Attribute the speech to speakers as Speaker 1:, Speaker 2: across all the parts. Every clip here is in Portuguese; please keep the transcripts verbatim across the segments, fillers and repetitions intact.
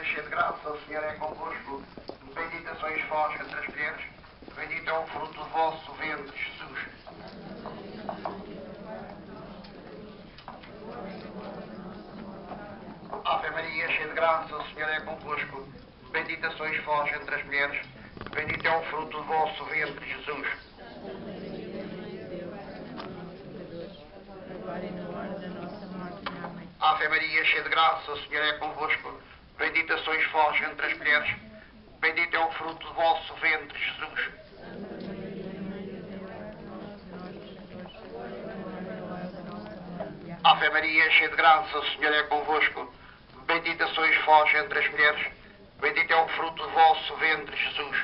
Speaker 1: cheia de graça, o Senhor é convosco. Bendita sois vós entre as mulheres, bendito é o fruto do vosso ventre, Jesus. Ave Maria, cheia de graça, o Senhor é convosco. Bendita sois vós entre as mulheres, bendito é o fruto do vosso ventre, Jesus. Ave Maria, cheia de graça, o Senhor é convosco. Bendita sois vós entre as mulheres, bendito é o fruto do vosso ventre, Jesus. Ave Maria, cheia de graça, o Senhor é convosco. Bendita sois vós entre as mulheres, bendito é o fruto do vosso ventre, Jesus.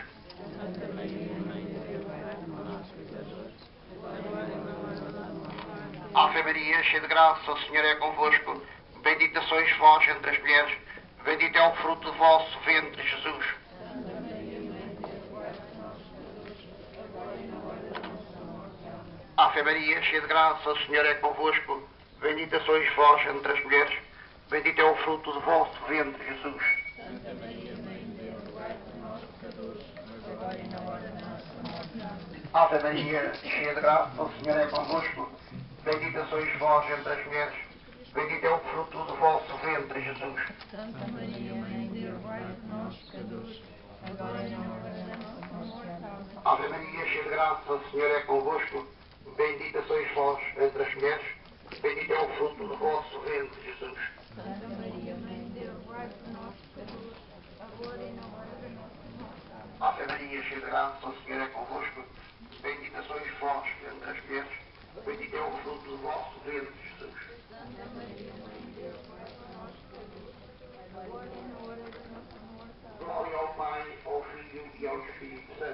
Speaker 1: Ave Maria, cheia de graça, o Senhor é convosco. Bendita sois vós entre as mulheres, bendito é o fruto do vosso ventre, Jesus. Ave Maria, cheia de graça, o Senhor é convosco. Bendita sois vós entre as mulheres, bendito é o fruto do vosso ventre, Jesus.
Speaker 2: Santa Maria, Mãe de Deus, rogai por nós, pecadores, agora e na hora da nossa morte. Amém.
Speaker 1: Ave Maria, cheia de graça, o Senhor é convosco. Bendita sois vós entre as mulheres, bendito é o fruto do vosso ventre, Jesus.
Speaker 2: Santa Maria, Mãe de Deus, rogai por nós, pecadores, agora e na hora da nossa morte. Amém.
Speaker 1: Ave Maria, cheia de graça, o Senhor é convosco. Bendita sois vós entre as mulheres, bendito é o fruto do vosso ventre, Jesus.
Speaker 2: Santa Maria, Mãe de Deus, rogai por nós, pecadores, agora e na hora da nossa morte.
Speaker 1: Ave Maria, cheia de graça, o Senhor é convosco. Bendita sois vós entre as mulheres, bendito é o fruto do vosso ventre, Jesus.
Speaker 2: Santa Maria, Mãe de Deus, rogai por nós, pecadores, agora e na hora da nossa morte. Amém.
Speaker 1: Glória ao Pai, ao Filho e ao Espírito Santo.